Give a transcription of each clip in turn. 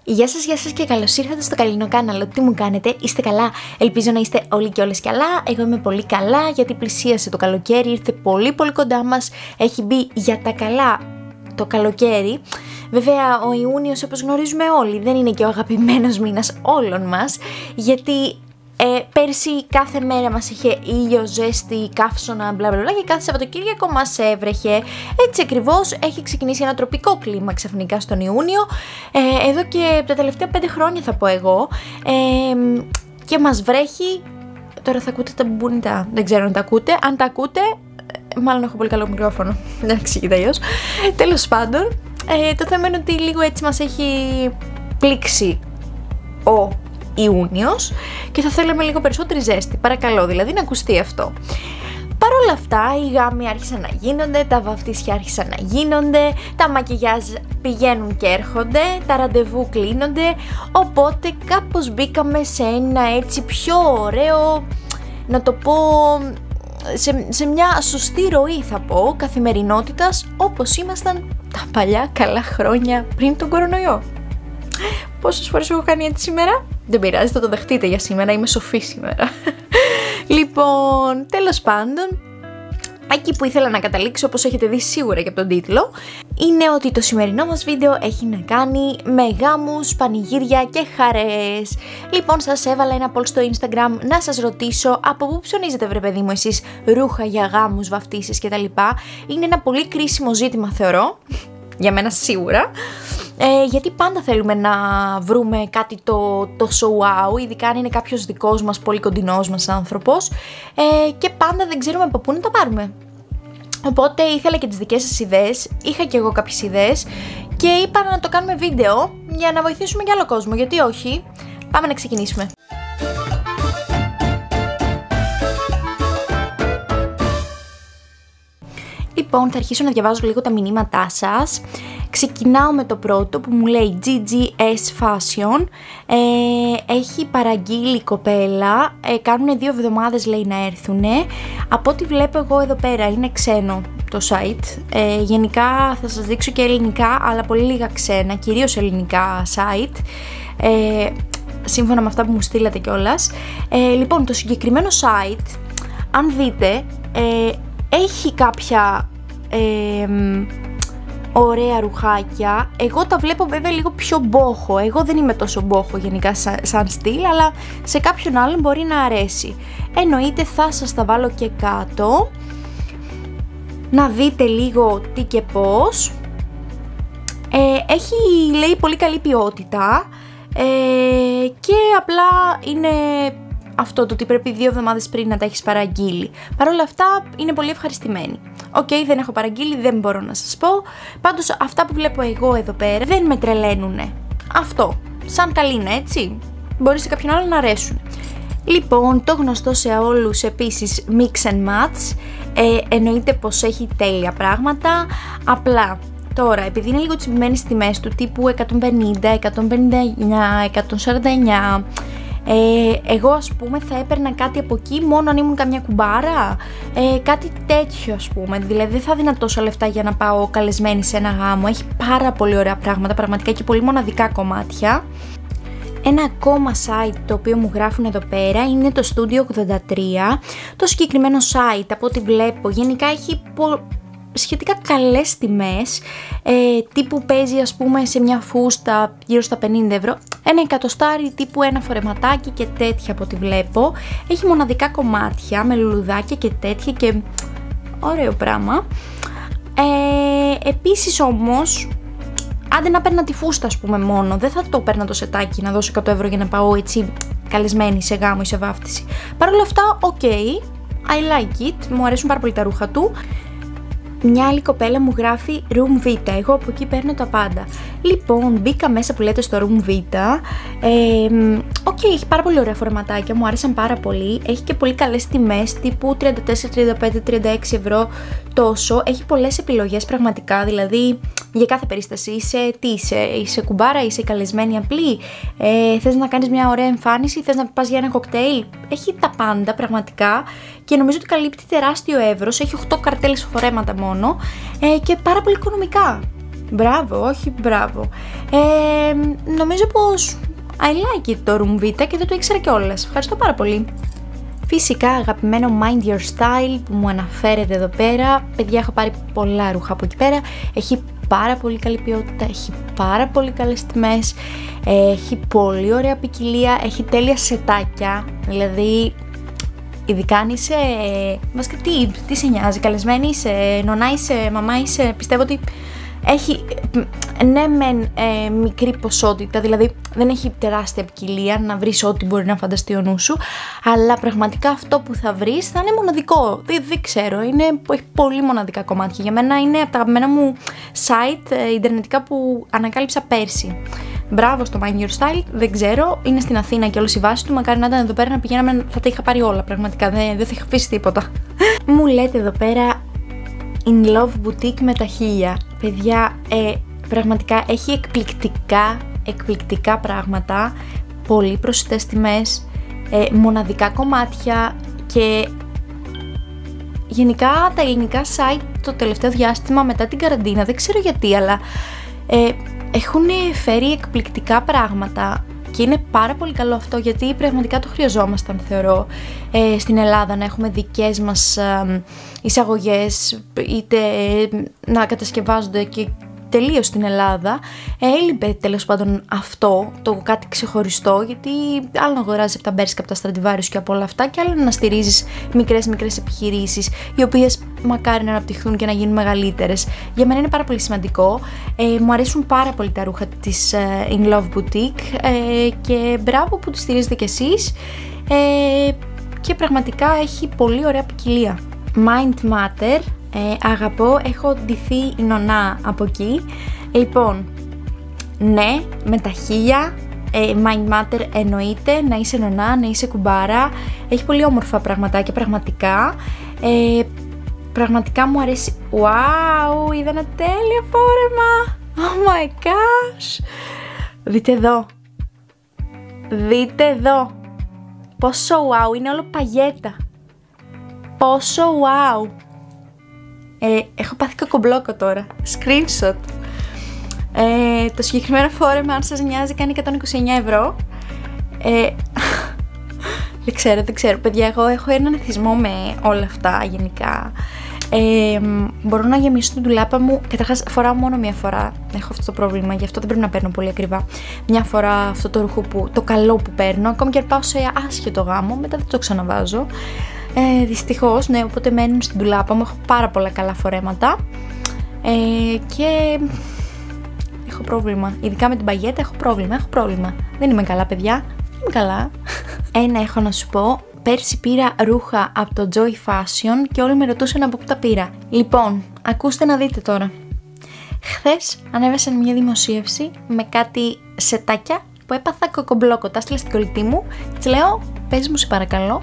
Γεια σας και καλώς ήρθατε στο Καλλινό Κάναλο. Τι μου κάνετε, είστε καλά? Ελπίζω να είστε όλοι και όλες καλά. Εγώ είμαι πολύ καλά γιατί πλησίασε το καλοκαίρι, ήρθε πολύ κοντά μας. Έχει μπει για τα καλά το καλοκαίρι. Βέβαια ο Ιούνιος, όπως γνωρίζουμε όλοι, δεν είναι και ο αγαπημένος μήνας όλων μας, γιατί πέρσι κάθε μέρα μας είχε ήλιο, ζέστη, καύσωνα, μπλα μπλα μπλα, και κάθε Σαββατοκύριακο μας έβρεχε. Έτσι ακριβώς έχει ξεκινήσει ένα τροπικό κλίμα ξαφνικά στον Ιούνιο, εδώ και τα τελευταία 5 χρόνια θα πω εγώ, και μας βρέχει. Τώρα θα ακούτε τα μπουμπουνιτά, δεν ξέρω αν τα ακούτε. Αν τα ακούτε, μάλλον έχω πολύ καλό μικρόφωνο, δεν εξηγείται αλλιώς. Τέλος πάντων, το θέμα είναι ότι λίγο έτσι μας έχει πλήξει ο Ιούνιος και θα θέλαμε λίγο περισσότερη ζέστη. Παρακαλώ δηλαδή να ακουστεί αυτό. Παρ' όλα αυτά οι γάμοι άρχισαν να γίνονται, τα βαφτίσια άρχισαν να γίνονται, τα μακιγιάζ πηγαίνουν και έρχονται, τα ραντεβού κλείνονται, οπότε κάπως μπήκαμε σε ένα έτσι πιο ωραίο, να το πω, σε μια σωστή ροή θα πω, καθημερινότητας, όπως ήμασταν τα παλιά καλά χρόνια πριν τον κορονοϊό. Πόσες φορές έχω κάνει έτσι σήμερα? Δεν πειράζει, θα το δεχτείτε για σήμερα, είμαι σοφή σήμερα. Λοιπόν, τέλος πάντων, εκεί που ήθελα να καταλήξω, όπως έχετε δει σίγουρα και από τον τίτλο, είναι ότι το σημερινό μας βίντεο έχει να κάνει με γάμους, πανηγύρια και χαρές. Λοιπόν, σας έβαλα ένα poll στο Instagram να σας ρωτήσω από πού ψωνίζετε, βρε παιδί μου, εσείς ρούχα για γάμους, βαφτίσεις κτλ. Είναι ένα πολύ κρίσιμο ζήτημα, θεωρώ, για μένα σίγουρα. Γιατί πάντα θέλουμε να βρούμε κάτι τόσο wow, ειδικά αν είναι κάποιος δικός μας, πολύ κοντινός μας άνθρωπος, και πάντα δεν ξέρουμε από πού να τα πάρουμε. Οπότε ήθελα και τις δικές σας ιδέες, είχα και εγώ κάποιες ιδέες και είπα να το κάνουμε βίντεο για να βοηθήσουμε και άλλο κόσμο, γιατί όχι. Πάμε να ξεκινήσουμε. Λοιπόν, θα αρχίσω να διαβάζω λίγο τα μηνύματά σας. Ξεκινάω με το πρώτο που μου λέει GGS Fashion. Έχει παραγγείλει η κοπέλα, κάνουν 2 εβδομάδες λέει να έρθουνε. Από ό,τι βλέπω εγώ εδώ πέρα είναι ξένο το site. Γενικά θα σας δείξω και ελληνικά, αλλά πολύ λίγα ξένα, κυρίως ελληνικά site, σύμφωνα με αυτά που μου στείλατε κιόλας. Λοιπόν, το συγκεκριμένο site, αν δείτε, έχει κάποια ωραία ρουχάκια. Εγώ τα βλέπω βέβαια λίγο πιο μπόχο. Εγώ δεν είμαι τόσο μπόχο γενικά σαν στυλ, αλλά σε κάποιον άλλον μπορεί να αρέσει. Εννοείται θα σας τα βάλω και κάτω να δείτε λίγο τι και πώς. Έχει λέει πολύ καλή ποιότητα, και απλά είναι αυτό το ότι πρέπει 2 εβδομάδες πριν να τα έχεις παραγγείλει. Παρ' όλα αυτά είναι πολύ ευχαριστημένη. Οκ, δεν έχω παραγγείλει, δεν μπορώ να σας πω. Πάντως αυτά που βλέπω εγώ εδώ πέρα δεν με τρελαίνουνε. Αυτό, σαν καλή είναι, έτσι. Μπορεί σε κάποιον άλλο να αρέσουν. Λοιπόν, το γνωστό σε όλους επίσης Mix and Match. Εννοείται πως έχει τέλεια πράγματα. Απλά τώρα, επειδή είναι λίγο τσιμπημένες τιμές του τύπου 150, 159, 149, εγώ ας πούμε θα έπαιρνα κάτι από εκεί μόνο αν ήμουν καμιά κουμπάρα, κάτι τέτοιο ας πούμε, δηλαδή δεν θα δίνα τόσα λεφτά για να πάω καλεσμένη σε ένα γάμο. Έχει πάρα πολύ ωραία πράγματα, πραγματικά, και πολύ μοναδικά κομμάτια. Ένα ακόμα site το οποίο μου γράφουν εδώ πέρα είναι το Studio 83. Το συγκεκριμένο site, από ό,τι βλέπω, γενικά έχει σχετικά καλές τιμές, τύπου παίζει ας πούμε σε μια φούστα γύρω στα 50 ευρώ, ένα εκατοστάρι τύπου ένα φορεματάκι και τέτοια από ό,τι βλέπω. Έχει μοναδικά κομμάτια με λουλουδάκια και τέτοια και ωραίο πράγμα. Επίσης όμως, άντε να παίρνα τη φούστα ας πούμε μόνο, δεν θα το παίρνα το σετάκι να δώσω 100 ευρώ για να πάω έτσι καλεσμένη σε γάμο ή σε βάφτιση. Παρ' όλα αυτά, ok, I like it, μου αρέσουν πάρα πολύ τα ρούχα του. Μια άλλη κοπέλα μου γράφει Room Vita, εγώ από εκεί παίρνω τα πάντα. Λοιπόν, μπήκα μέσα που λέτε στο Room Vita. Έχει πάρα πολύ ωραία φορματάκια, μου άρεσαν πάρα πολύ. Έχει και πολύ καλές τιμές, τύπου 34, 35, 36 ευρώ τόσο. Έχει πολλές επιλογές πραγματικά, δηλαδή για κάθε περίσταση. Είσαι κουμπάρα, είσαι καλεσμένη απλή, θες να κάνεις μια ωραία εμφάνιση, θες να πας για ένα κοκτέιλ. Έχει τα πάντα πραγματικά και νομίζω ότι καλύπτει τεράστιο εύρος. Έχει 8 καρτέλες φορέματα μόνο, και πάρα πολύ οικονομικά. Μπράβο, όχι μπράβο. Νομίζω πως I like it το Room Vita και δεν το ήξερα κιόλας. Ευχαριστώ πάρα πολύ. Φυσικά αγαπημένο Mind Your Style που μου αναφέρεται εδώ πέρα. Παιδιά, έχω πάρει πολλά ρούχα από εκεί πέρα. Έχει πάρα πολύ καλή ποιότητα, έχει πάρα πολύ καλές τιμές, έχει πολύ ωραία ποικιλία, έχει τέλεια σετάκια. Δηλαδή, ειδικά αν είσαι, βασικά τι σε νοιάζει, καλεσμένη είσαι, νονά είσαι, μαμά είσαι, πιστεύω ότι έχει, ναι μεν μικρή ποσότητα, δηλαδή δεν έχει τεράστια ποικιλία να βρεις ό,τι μπορεί να φανταστεί ο νου σου, αλλά πραγματικά αυτό που θα βρεις θα είναι μοναδικό, δεν ξέρω, έχει πολύ μοναδικά κομμάτια. Για μένα είναι από τα αγαπημένα μου site ιντερνετικά που ανακάλυψα πέρσι. Μπράβο στο Mind Your Style, δεν ξέρω, είναι στην Αθήνα και όλες οι βάσεις του, μακάρι να ήταν εδώ πέρα να πηγαίναμε, θα τα είχα πάρει όλα, πραγματικά δεν θα είχα αφήσει τίποτα. Μου λέτε εδώ πέρα In Love Boutique με τα 1000. Παιδιά, πραγματικά έχει εκπληκτικά πράγματα, πολύ προσιτές τιμές, μοναδικά κομμάτια και γενικά τα ελληνικά site το τελευταίο διάστημα μετά την καραντίνα, δεν ξέρω γιατί, αλλά έχουν φέρει εκπληκτικά πράγματα και είναι πάρα πολύ καλό αυτό, γιατί πραγματικά το χρειαζόμασταν, θεωρώ, στην Ελλάδα να έχουμε δικές μας εισαγωγές, είτε να κατασκευάζονται και τελείως στην Ελλάδα. Έλειπε τέλος πάντων αυτό, το κάτι ξεχωριστό, γιατί άλλο να αγοράζεις από τα Μπέρσκα, από τα Stradivarius και από όλα αυτά, και άλλο να στηρίζεις μικρές επιχειρήσεις, οι οποίες μακάρι να αναπτυχθούν και να γίνουν μεγαλύτερες. Για μένα είναι πάρα πολύ σημαντικό. Μου αρέσουν πάρα πολύ τα ρούχα της In Love Boutique και μπράβο που τη στηρίζετε κι εσείς, και πραγματικά έχει πολύ ωραία ποικιλία. Mind Matter, αγαπώ, έχω ντυθεί νονά από εκεί. Λοιπόν, ναι, με τα 1000, Mind Matter εννοείται, να είσαι νονά, να είσαι κουμπάρα. Έχει πολύ όμορφα πραγματάκια, πραγματικά. Πραγματικά μου αρέσει. Wow, είδα ένα τέλειο φόρεμα. Oh my gosh. Δείτε εδώ. Δείτε εδώ. Πόσο wow, είναι όλο παγέτα. Πόσο wow. Έχω πάθει κακομπλόκο τώρα. Screenshot. Το συγκεκριμένο φόρεμα, αν σας νοιάζει, κάνει 129 ευρώ. Δεν ξέρω. Παιδιά, εγώ έχω έναν εθισμό με όλα αυτά γενικά. Μπορώ να γεμίσω την ντουλάπα μου. Καταρχάς, φοράω μόνο μία φορά. Έχω αυτό το πρόβλημα, γι' αυτό δεν πρέπει να παίρνω πολύ ακριβά. Μια φορά αυτό το ρούχο το καλό που παίρνω, ακόμη και αν πάω σε άσχετο γάμο, μετά δεν το ξαναβάζω. Δυστυχώς, ναι, οπότε μένουν στην ντουλάπα μου. Έχω πάρα πολλά καλά φορέματα και έχω πρόβλημα. Ειδικά με την παγέτα έχω πρόβλημα. Δεν είμαι καλά, παιδιά. Δεν είμαι καλά. Ένα έχω να σου πω. Πέρσι πήρα ρούχα από το Joy Fashion και όλοι με ρωτούσαν από πού τα πήρα. Λοιπόν, ακούστε να δείτε τώρα. Χθες ανέβασαν μια δημοσίευση με κάτι σετάκια που έπαθα κοκομπλόκο. Τα έστειλα στην κολλητή μου και της λέω, πες μου σε παρακαλώ,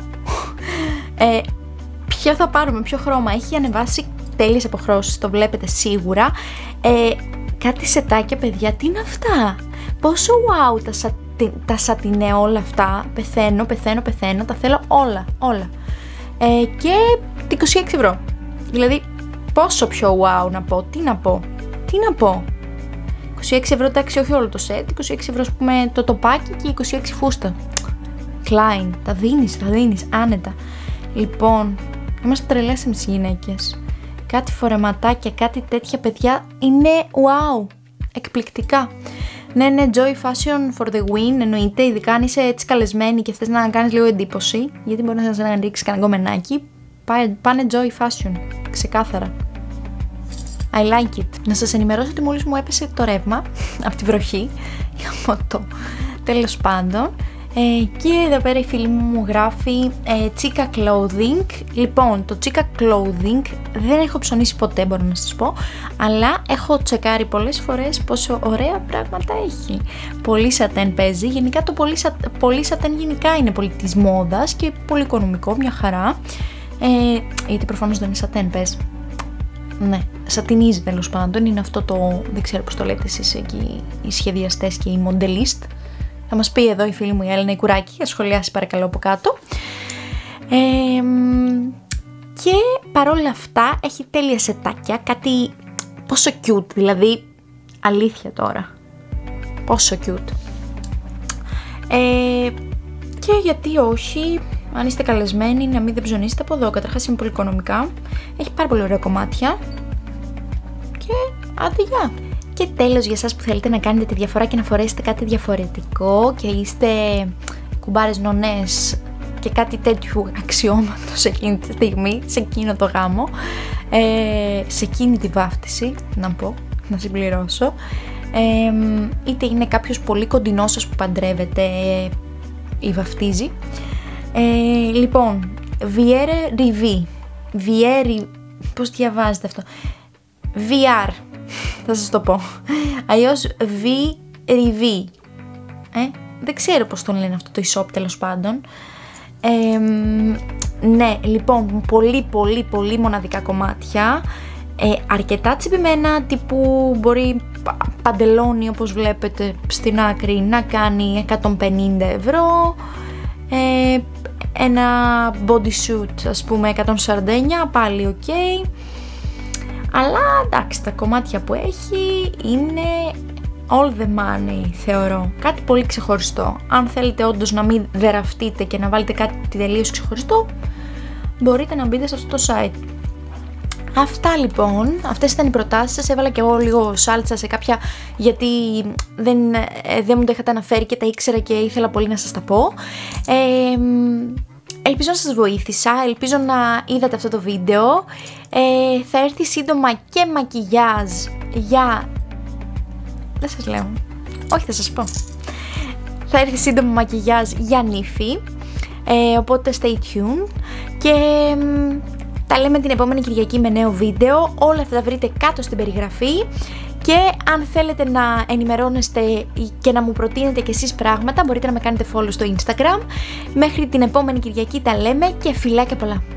ποιο θα πάρουμε, ποιο χρώμα. Έχει ανεβάσει τέλειες αποχρώσεις, το βλέπετε σίγουρα. Κάτι σετάκια, παιδιά, τι είναι αυτά. Πόσο wow τα σατινέ όλα αυτά. Πεθαίνω, τα θέλω όλα. Και 26 ευρώ. Δηλαδή, πόσο πιο wow να πω, τι να πω. 26 ευρώ, εντάξει, όχι όλο το σετ, 26 ευρώ, ας πούμε, το τοπάκι και 26 φούστα. Klein, τα δίνεις, άνετα. Λοιπόν, είμαστε τρελές εμείς οι γυναίκες. Κάτι φορεματάκια, κάτι τέτοια, παιδιά, είναι wow, εκπληκτικά. Ναι, Joy Fashion for the win, εννοείται, ειδικά αν είσαι έτσι καλεσμένη και θες να κάνεις λίγο εντύπωση, γιατί μπορεί να ρίξεις κανένα γκομενάκι, πάνε Joy Fashion, ξεκάθαρα. I like it. Να σας ενημερώσω ότι μόλις μου έπεσε το ρεύμα από τη βροχή, από το τέλος πάντων. Και εδώ πέρα η φίλη μου γράφει Chica Clothing. Λοιπόν, το Chica Clothing δεν έχω ψωνίσει ποτέ, μπορώ να σας πω, αλλά έχω τσεκάρει πολλές φορές πόσο ωραία πράγματα έχει. Πολύ σατέν παίζει. Γενικά το πολύ σατέν γενικά είναι πολύ της μόδας και πολύ οικονομικό, μια χαρά. Γιατί προφανώς δεν είναι σατέν, πες. Ναι, σατινίζει τέλος πάντων. Είναι αυτό το, δεν ξέρω πώς το λέτε εσείς εκεί, οι σχεδιαστές και οι μοντελίστ. Θα μας πει εδώ η φίλη μου η Έλληνα η Κουράκη, θα σχολιάσει παρακαλώ από κάτω. Και παρόλα αυτά έχει τέλεια σετάκια, κάτι πόσο cute, δηλαδή Αλήθεια τώρα. Πόσο cute. Και γιατί όχι, αν είστε καλεσμένοι, να μην δεν ψωνίσετε από εδώ. Καταρχάς είναι πολύ οικονομικά. Έχει πάρα πολύ ωραία κομμάτια. Και άντε γεια. Και τέλος, για εσάς που θέλετε να κάνετε τη διαφορά και να φορέσετε κάτι διαφορετικό και είστε κουμπάρες νονές και κάτι τέτοιου αξιώματος εκείνη τη στιγμή, σε εκείνο το γάμο, σε εκείνη τη βάφτιση, να πω, να συμπληρώσω, είτε είναι κάποιος πολύ κοντινός σας που παντρεύεται ή βαφτίζει. Λοιπόν, Viere Rivi, πώς διαβάζετε αυτό, VR, θα σας το πω, αλλιώς V-Rivi, δεν ξέρω πώς τον λένε αυτό το e-shop, τέλος πάντων. Ναι, λοιπόν, πολύ μοναδικά κομμάτια, αρκετά τσιπημένα, τύπου μπορεί παντελόνι, όπως βλέπετε στην άκρη, να κάνει 150 ευρώ, ένα body suit ας πούμε 149, πάλι ok, αλλά εντάξει, τα κομμάτια που έχει είναι all the money, θεωρώ. Κάτι πολύ ξεχωριστό. Αν θέλετε όντως να μην δεραφτείτε και να βάλετε κάτι τελείως ξεχωριστό, μπορείτε να μπείτε σε αυτό το site. Αυτά λοιπόν, αυτές ήταν οι προτάσεις σας. Έβαλα και εγώ λίγο σάλτσα σε κάποια, γιατί δεν μου τα είχατε αναφέρει και τα ήξερα και ήθελα πολύ να σας τα πω. Ελπίζω να σας βοήθησα, ελπίζω να είδατε αυτό το βίντεο. Θα έρθει σύντομα και μακιγιάζ για... Δεν σας λέω, όχι θα σας πω. Θα έρθει σύντομα μακιγιάζ για νύφη, οπότε stay tuned. Και τα λέμε την επόμενη Κυριακή με νέο βίντεο. Όλα αυτά τα βρείτε κάτω στην περιγραφή. Και αν θέλετε να ενημερώνεστε και να μου προτείνετε κι εσείς πράγματα, μπορείτε να με κάνετε follow στο Instagram. Μέχρι την επόμενη Κυριακή τα λέμε και φιλάκια πολλά.